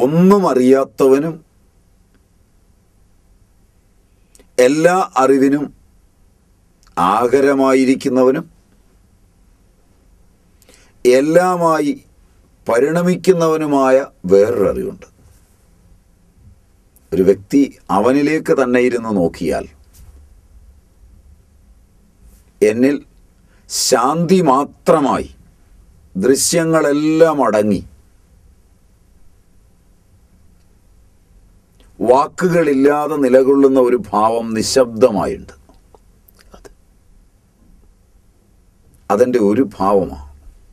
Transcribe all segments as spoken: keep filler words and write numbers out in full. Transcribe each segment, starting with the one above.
ഒന്നും അറിയാത്തവനും എല്ലാ അറിവിനും ആകരമായിരിക്കുന്നവനും എല്ലാമായി പരിണമിക്കുന്നവനുമായ വേറൊരു അറിവുണ്ട്. ഒരു വ്യക്തി അവനിലേക്ക് തന്നെ ഇരുന്ന് നോക്കിയാൽ എന്നിൽ ശാന്തി മാത്രമായി ദൃശ്യങ്ങളെല്ലാം അടങ്ങി വാക്കുകളില്ലാതെ നിലകൊള്ളുന്ന ഒരു ഭാവം നിശബ്ദമായുണ്ട്. അതെൻ്റെ ഒരു ഭാവമാണ്.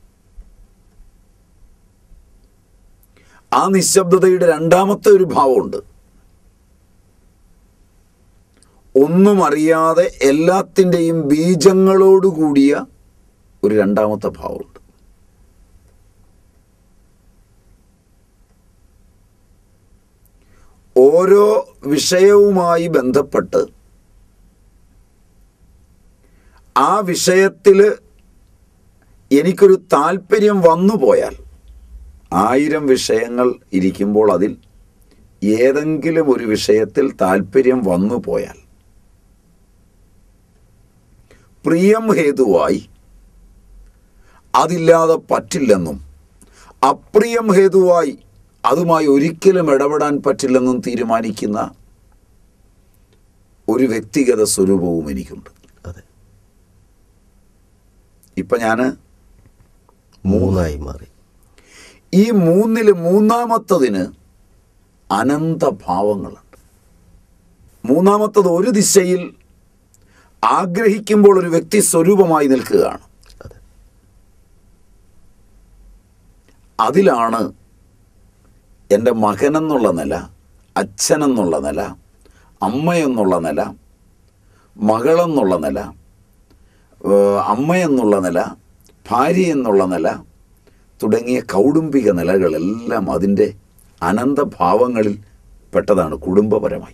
ആ നിശബ്ദതയുടെ രണ്ടാമത്തെ ഒരു ഭാവമുണ്ട്. ഒന്നും അറിയാതെ എല്ലാത്തിൻ്റെയും ബീജങ്ങളോടുകൂടിയ ഒരു രണ്ടാമത്തെ ഭാവമുണ്ട്. ഓരോ വിഷയവുമായി ബന്ധപ്പെട്ട് ആ വിഷയത്തിൽ എനിക്കൊരു താല്പര്യം വന്നു പോയാൽ, ആയിരം വിഷയങ്ങൾ ഇരിക്കുമ്പോൾ അതിൽ ഏതെങ്കിലും ഒരു വിഷയത്തിൽ താല്പര്യം വന്നു പോയാൽ പ്രിയം ഹേതുവായി അതില്ലാതെ പറ്റില്ലെന്നും അപ്രിയം ഹേതുവായി അതുമായി ഒരിക്കലും ഇടപെടാൻ പറ്റില്ലെന്നും തീരുമാനിക്കുന്ന ഒരു വ്യക്തിഗത സ്വരൂപവും എനിക്കുണ്ട്. അതെ, ഇപ്പം ഞാൻ മൂന്നായി മാറി. ഈ മൂന്നിൽ മൂന്നാമത്തതിന് അനന്തഭാവങ്ങളുണ്ട്. മൂന്നാമത്തത് ഒരു ദിശയിൽ ആഗ്രഹിക്കുമ്പോൾ ഒരു വ്യക്തി സ്വരൂപമായി നിൽക്കുകയാണ്. അതിലാണ് എൻ്റെ മകനെന്നുള്ള നില, അച്ഛനെന്നുള്ള നില, അമ്മയെന്നുള്ള നില, മകളെന്നുള്ള നില, അമ്മയെന്നുള്ള നില, ഭാര്യ എന്നുള്ള നില തുടങ്ങിയ കൗടുംബിക നിലകളെല്ലാം അതിൻ്റെ അനന്തഭാവങ്ങളിൽ പെട്ടതാണ്. കുടുംബപരമായി,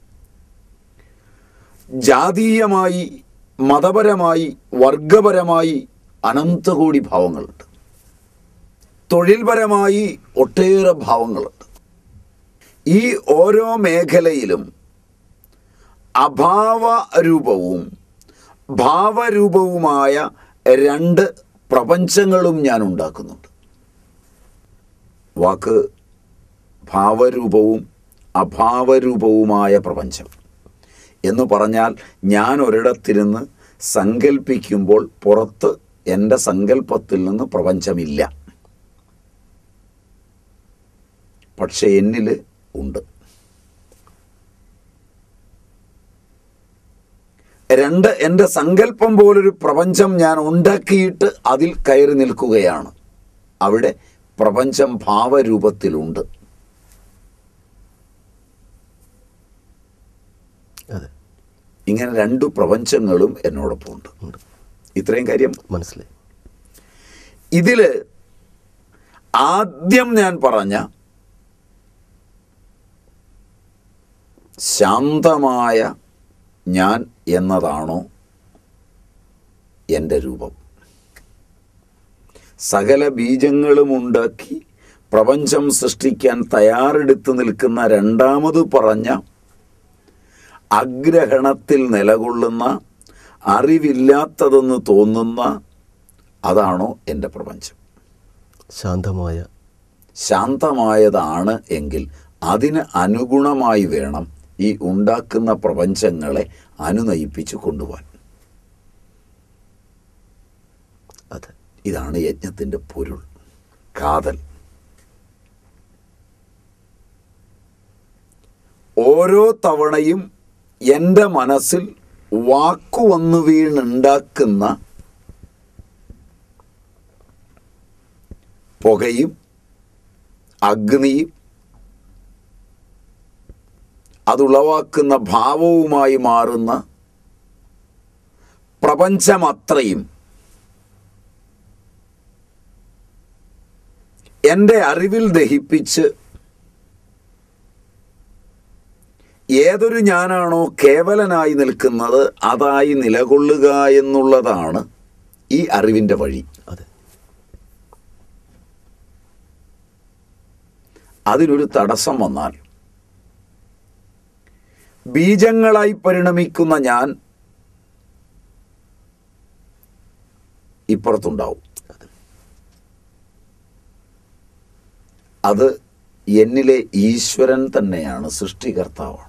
ജാതീയമായി, മതപരമായി, വർഗപരമായി അനന്തകോടി ഭാവങ്ങളുണ്ട്. തൊഴിൽപരമായി ഒട്ടേറെ ഭാവങ്ങളുണ്ട്. ഈ ഓരോ മേഖലയിലും അഭാവരൂപവും ഭാവരൂപവുമായ രണ്ട് പ്രപഞ്ചങ്ങളും ഞാൻ ഉണ്ടാക്കുന്നുണ്ട്. വാക്ക് ഭാവരൂപവും അഭാവരൂപവുമായ പ്രപഞ്ചം എന്ന് പറഞ്ഞാൽ ഞാൻ ഒരിടത്തിരുന്ന് സങ്കല്പിക്കുമ്പോൾ പുറത്ത് എൻ്റെ സങ്കല്പത്തിൽ നിന്ന് പ്രപഞ്ചമില്ല, പക്ഷെ എന്നിൽ ഉണ്ട്. രണ്ട്, എൻ്റെ സങ്കല്പം പോലൊരു പ്രപഞ്ചം ഞാൻ ഉണ്ടാക്കിയിട്ട് അതിൽ കയറി നിൽക്കുകയാണ്. അവിടെ പ്രപഞ്ചം ഭാവരൂപത്തിലുണ്ട്. ഇങ്ങനെ രണ്ടു പ്രപഞ്ചങ്ങളും എന്നോടൊപ്പം ഉണ്ട്. ഇത്രയും കാര്യം മനസ്സിലായി. ഇതിൽ ആദ്യം ഞാൻ പറഞ്ഞ ശാന്തമായ ഞാൻ എന്നതാണോ എൻ്റെ രൂപം? സകല ബീജങ്ങളും ഉണ്ടാക്കി പ്രപഞ്ചം സൃഷ്ടിക്കാൻ തയ്യാറെടുത്ത് നിൽക്കുന്ന രണ്ടാമത് പറഞ്ഞ അഗ്രഹണത്തിൽ നിലകൊള്ളുന്ന അറിവില്ലാത്തതെന്ന് തോന്നുന്ന അതാണോ എൻ്റെ പ്രപഞ്ചം? ശാന്തമായ ശാന്തമായതാണ് എങ്കിൽ അതിന് അനുഗുണമായി വേണം ഈ ഉണ്ടാക്കുന്ന പ്രപഞ്ചങ്ങളെ അനുനയിപ്പിച്ച് കൊണ്ടുപോകാൻ. അതെ, ഇതാണ് യജ്ഞത്തിൻ്റെ പൊരുൾ, കാതൽ. ഓരോ തവണയും എൻ്റെ മനസ്സിൽ വാക്കു വന്നു വീണുണ്ടാക്കുന്ന പുകയും അഗ്നിയും അതുളവാക്കുന്ന ഭാവവുമായി മാറുന്ന പ്രപഞ്ചമത്രയും എൻ്റെ അറിവിൽ ദഹിപ്പിച്ച് ഏതൊരു ഞാനാണോ കേവലനായി നിൽക്കുന്നത് അതായി നിലകൊള്ളുക എന്നുള്ളതാണ് ഈ അറിവിൻ്റെ വഴി. അതെ, അതിനൊരു തടസ്സം വന്നാൽ ബീജങ്ങളായി പരിണമിക്കുന്ന ഞാൻ ഇപ്പുറത്തുണ്ടാവും. അത് എന്നിലെ ഈശ്വരൻ തന്നെയാണ്, സൃഷ്ടികർത്താവാണ്.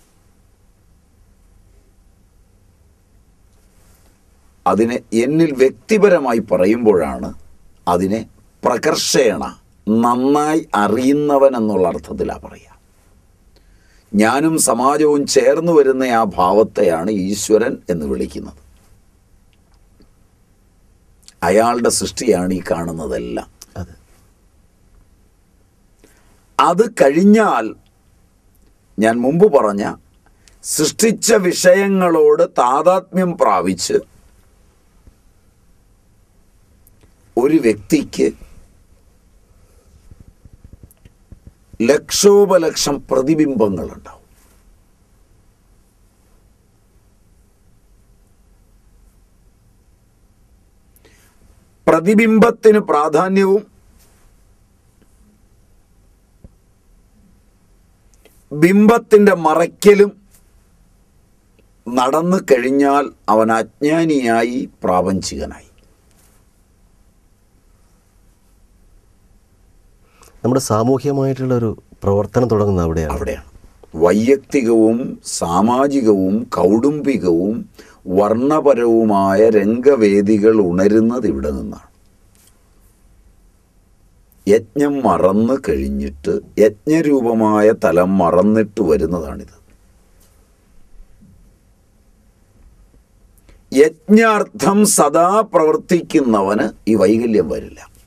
അതിനെ എന്നിൽ വ്യക്തിപരമായി പറയുമ്പോഴാണ് അതിനെ പ്രകർഷേണ, നന്നായി അറിയുന്നവൻ എന്നുള്ള അർത്ഥത്തിലാണ് പറയുക. ഞാനും സമാജവും ചേർന്ന് വരുന്ന ആ ഭാവത്തെയാണ് ഈശ്വരൻ എന്ന് വിളിക്കുന്നത്. അയാളുടെ സൃഷ്ടിയാണ് ഈ കാണുന്നതെല്ലാം. അത് കഴിഞ്ഞാൽ ഞാൻ മുമ്പ് പറഞ്ഞ സൃഷ്ടിച്ച വിഷയങ്ങളോട് താതാത്മ്യം പ്രാപിച്ച് ഒരു വ്യക്തിക്ക് ലക്ഷോപലക്ഷം പ്രതിബിംബങ്ങളുണ്ടാവും. പ്രതിബിംബത്തിന് പ്രാധാന്യവും ബിംബത്തിൻ്റെ മറയ്ക്കലും നടന്നു കഴിഞ്ഞാൽ അവൻ അജ്ഞാനിയായി, പ്രാപഞ്ചികനായി. നമ്മുടെ സാമൂഹ്യമായിട്ടുള്ളൊരു പ്രവർത്തനം തുടങ്ങുന്നത് അവിടെയാണ് അവിടെയാണ് വൈയക്തികവും സാമാജികവും കൗടുംബികവും വർണ്ണപരവുമായ രംഗവേദികൾ ഉണരുന്നത് ഇവിടെ നിന്നാണ്. യജ്ഞം മറന്നു കഴിഞ്ഞിട്ട് യജ്ഞരൂപമായ തലം മറന്നിട്ട് വരുന്നതാണിത്. യജ്ഞാർത്ഥം സദാ പ്രവർത്തിക്കുന്നവന് ഈ വൈകല്യം വരില്ല.